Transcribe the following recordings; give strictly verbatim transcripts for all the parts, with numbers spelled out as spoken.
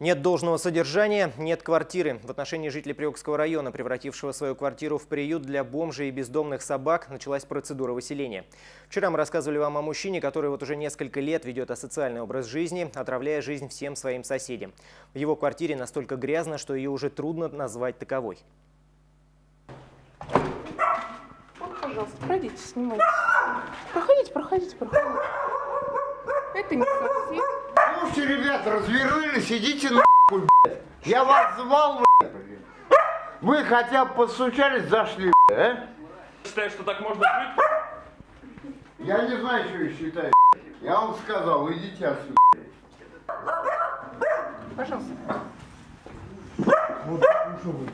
Нет должного содержания, нет квартиры. В отношении жителей Приокского района, превратившего свою квартиру в приют для бомжей и бездомных собак, началась процедура выселения. Вчера мы рассказывали вам о мужчине, который вот уже несколько лет ведет асоциальный образ жизни, отравляя жизнь всем своим соседям. В его квартире настолько грязно, что ее уже трудно назвать таковой. Вот, пожалуйста, пройдите, снимайте. Проходите, проходите, проходите. Это не совсем. Слушайте, ребята, развернулись, идите нахуй, блядь. Я вас звал, блядь. Вы хотя бы постучались, зашли, блядь, а? Считаешь, что так можно жить? Я не знаю, что вы считаете. Я вам сказал, идите отсюда. Пожалуйста. Вот, ну что вы?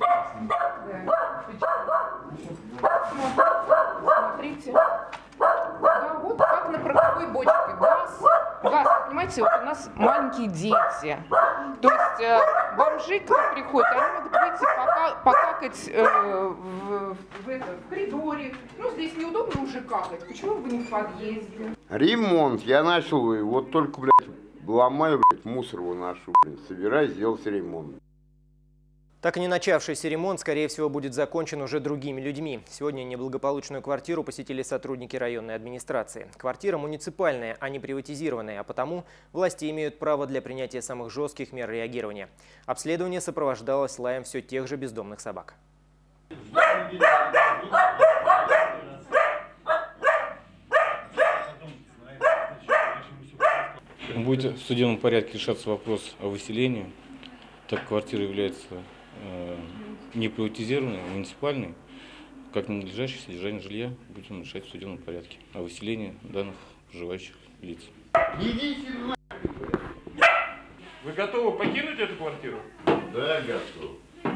Смотрите. Да, вот как на пороховой бочке. Газ. Газ, понимаете, вот у нас маленькие дети. То есть э, бомжи, когда приходят, они могут выйти пока, покакать э, в, в, это, в коридоре. Ну, здесь неудобно уже какать. Почему бы не в подъезде? Ремонт. Я начал, вот только, блядь, ломаю, блядь, мусор выношу, блядь. Собираюсь сделать ремонт. Так и не начавшийся ремонт, скорее всего, будет закончен уже другими людьми. Сегодня неблагополучную квартиру посетили сотрудники районной администрации. Квартира муниципальная, а не приватизированная, а потому власти имеют право для принятия самых жестких мер реагирования. Обследование сопровождалось лаем все тех же бездомных собак. Будет в судебном порядке решаться вопрос о выселении, так как квартира является э, не приватизированной, а муниципальной. Как надлежащее содержание жилья будем решать в судебном порядке о выселении данных проживающих лиц. Вы готовы покинуть эту квартиру? Да, готов.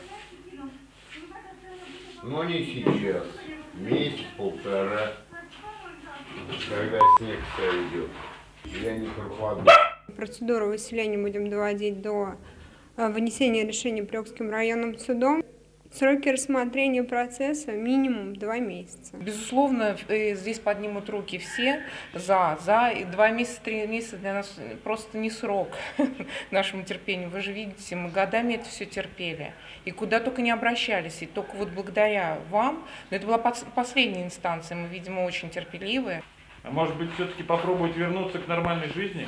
Но не сейчас. Месяц-полтора, когда снег сойдет. Я не пропаду. Процедуру выселения будем доводить до вынесения решения Приокским районным судом. Сроки рассмотрения процесса минимум два месяца. Безусловно, здесь поднимут руки все за, за. И два месяца, три месяца для нас просто не срок нашему терпению. Вы же видите, мы годами это все терпели. И куда только не обращались. И только вот благодаря вам, но это была последняя инстанция, мы, видимо, очень терпеливые. А может быть, все-таки попробовать вернуться к нормальной жизни?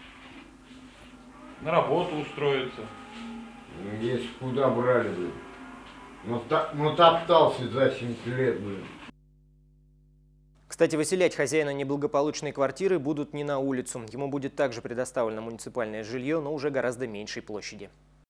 На работу устроиться? Если куда брали бы. Но, но топтался за семь лет бы. Кстати, выселять хозяина неблагополучной квартиры будут не на улицу. Ему будет также предоставлено муниципальное жилье, но уже гораздо меньшей площади.